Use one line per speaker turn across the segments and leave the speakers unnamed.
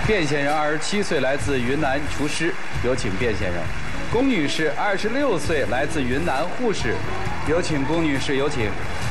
卞先生27岁，来自云南，厨师，有请卞先生。龚女士26岁，来自云南，护士，有请龚女士，有请。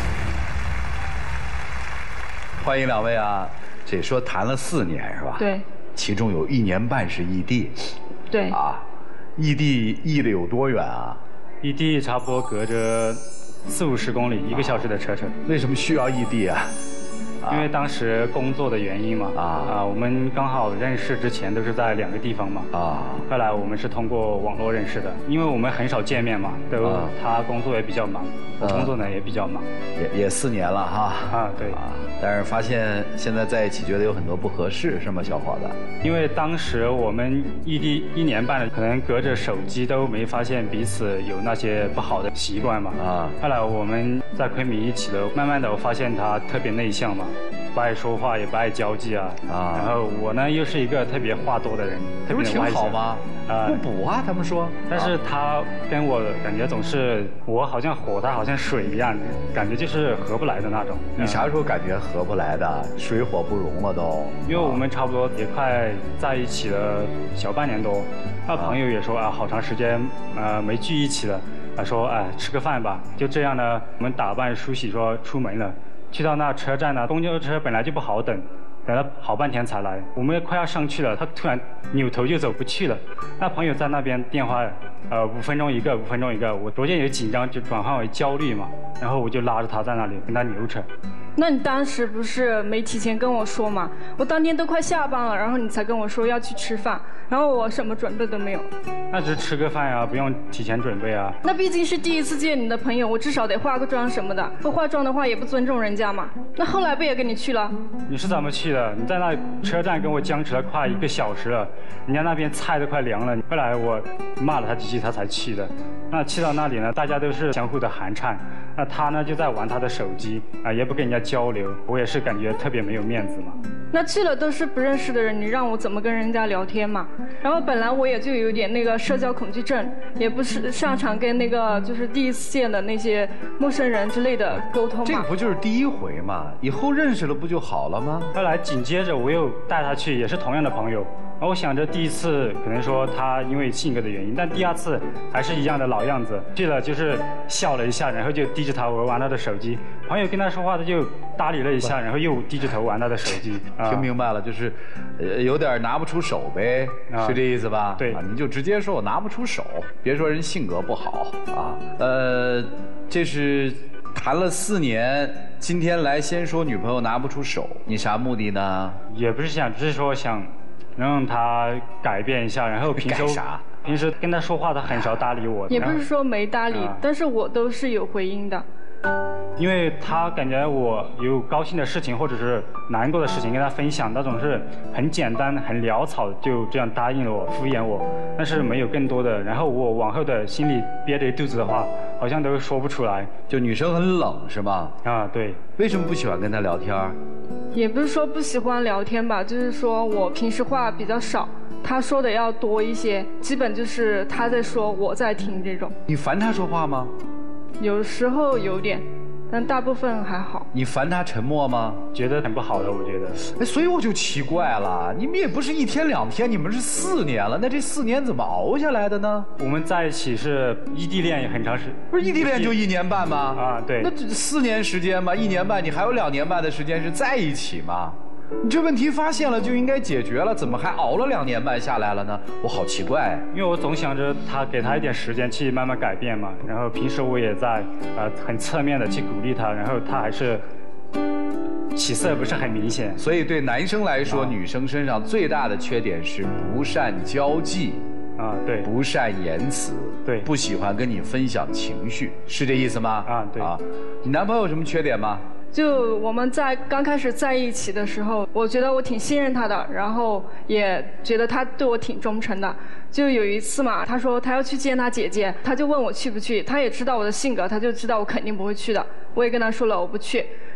欢迎两位啊！这说谈了4年是吧？
对。
其中有1年半是异地。
对。
啊，异地异的有多远啊？
异地差不多隔着40-50公里，1个小时的车程。
为什么需要异地啊？
因为当时工作的原因嘛，我们刚好认识之前都是在2个地方嘛，后来我们是通过网络认识的，因为我们很少见面嘛，他工作也比较忙，我工作呢也比较忙，
也4年了哈，
对，
但是发现现在在一起觉得有很多不合适是吗，小伙子？
因为当时我们异地1年半了，可能隔着手机都没发现彼此有那些不好的习惯嘛，后来我们在昆明一起了，慢慢的我发现他特别内向嘛。不爱说话，也不爱交际啊。然后我呢，又是一个特别话多的人，特别外向。
挺好吗？互补啊，他们说。
但是他跟我感觉总是，我好像火，他好像水一样，感觉就是合不来的那种。
你啥时候感觉合不来的？水火不容了都。
因为我们差不多也快在一起了小半年多，他朋友也说好长时间没聚一起了，说吃个饭吧。就这样呢，我们打扮梳洗说出门了。去到那车站呢，公交车本来就不好等，等了好半天才来。我们快要上去了，他突然扭头就走不去了。那朋友在那边电话，5分钟一个，5分钟一个。我逐渐有紧张，就转换为焦虑嘛。然后我就拉着他在那里跟他扭扯。
那你当时不是没提前跟我说吗？我当天都快下班了，然后你才跟我说要去吃饭，然后我什么准备都没有。
那只是吃个饭呀，不用提前准备啊。
那毕竟是第一次见你的朋友，我至少得化个妆什么的，不化妆的话也不尊重人家嘛。那后来不也跟你去了？
你是怎么去的？你在那车站跟我僵持了快1个小时了，人家那边菜都快凉了。后来我骂了他几句，他才去的。那去到那里呢，大家都是相互的寒颤。那他呢就在玩他的手机也不跟人家交流，我也是感觉特别没有面子嘛。
那去了都是不认识的人，你让我怎么跟人家聊天嘛？然后本来我也就有点那个社交恐惧症，也不是擅长跟那个就是第一次见的那些陌生人之类的沟通嘛。
这个不就是第1回嘛？以后认识了不就好了吗？
后来紧接着我又带他去，也是同样的朋友。我想着第1次可能说他因为性格的原因，但第2次还是一样的老样子，去了就是笑了一下，然后就低着头玩他的手机。朋友跟他说话，他就搭理了一下，然后又低着头玩他的手机。
听明白了，就是有点拿不出手呗，是这意思吧？
对，
你就直接说我拿不出手，别说人性格不好啊。这是谈了4年，今天来先说女朋友拿不出手，你啥目的呢？
也不是想，只是说想让他改变一下，然后平时跟他说话，他很少搭理我。
也不是说没搭理，但是我都是有回应的。
因为他感觉我有高兴的事情或者是难过的事情跟他分享，那种是很简单很潦草，就这样答应了我，敷衍我，但是没有更多的。然后我往后的心里憋着一肚子的话，好像都说不出来。
就女生很冷是吗？
对。
为什么不喜欢跟他聊天？
也不是说不喜欢聊天吧，就是说我平时话比较少，他说的要多一些，基本就是他在说我在听这种。
你烦他说话吗？
有时候有点，但大部分还好。
你烦他沉默吗？
觉得很不好的，我觉得。
所以我就奇怪了，你们也不是1天2天，你们是4年了，那这4年怎么熬下来的呢？
我们在一起是异地恋，也很长时间。
不是异地恋就1年半吗？
对。
那4年时间嘛，1年半，你还有2年半的时间是在一起嘛？你这问题发现了就应该解决了，怎么还熬了2年半下来了呢？我好奇怪。
因为我总想着给他一点时间去慢慢改变嘛，然后平时我也在很侧面的去鼓励他，然后他还是起色不是很明显。
所以对男生来说，女生身上最大的缺点是不善交际。
对，
不善言辞，
对，
不喜欢跟你分享情绪，是这意思吗？
对。
你男朋友有什么缺点吗？
就我们在刚开始在一起的时候，我觉得我挺信任他的，然后也觉得他对我挺忠诚的。就有一次嘛，他说他要去见他姐姐，他就问我去不去。他也知道我的性格，他就知道我肯定不会去的。我也跟他说了我不去。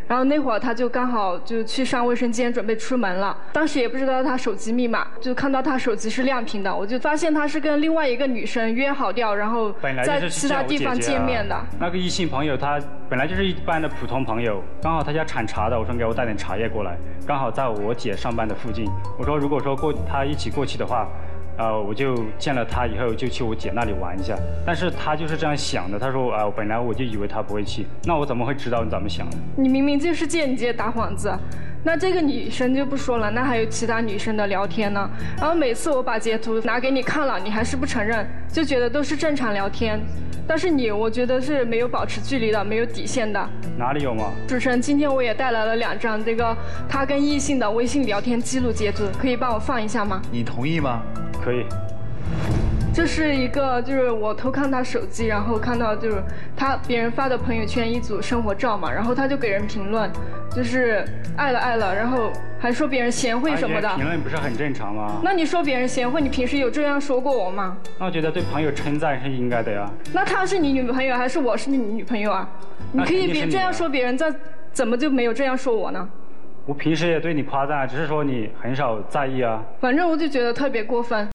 然后那会儿他就刚好就去上卫生间准备出门了，当时也不知道他手机密码，就看到他手机是亮屏的，我就发现他是跟另外一个女生约好掉，然后在其他地方见面的。
那个异性朋友他本来就是一般的普通朋友，刚好他家产茶的，我说给我带点茶叶过来，刚好在我姐上班的附近，我说如果说他一起过去的话。我就见了他以后就去我姐那里玩一下，但是他就是这样想的。他说本来我就以为他不会去，那我怎么会知道你怎么想的？
你明明就是见你姐打幌子，那这个女生就不说了，那还有其他女生的聊天呢。然后每次我把截图拿给你看了，你还是不承认，就觉得都是正常聊天。但是我觉得是没有保持距离的，没有底线的。
哪里有嘛？
主持人，今天我也带来了2张这个他跟异性的微信聊天记录截图，可以帮我放一下吗？
你同意吗？
可以。
这是一个，就是我偷看他手机，然后看到就是别人发的朋友圈一组生活照嘛，然后他就给人评论，就是爱了，然后还说别人贤惠什么的。
评论不是很正常吗？
那你说别人贤惠，你平时有这样说过我吗？
那我觉得对朋友称赞是应该的呀。
那她是你女朋友还是我是你女朋友啊？你可以别这样说别人，怎么就没有这样说我呢？
我平时也对你夸赞，只是说你很少在意啊。
反正我就觉得特别过分。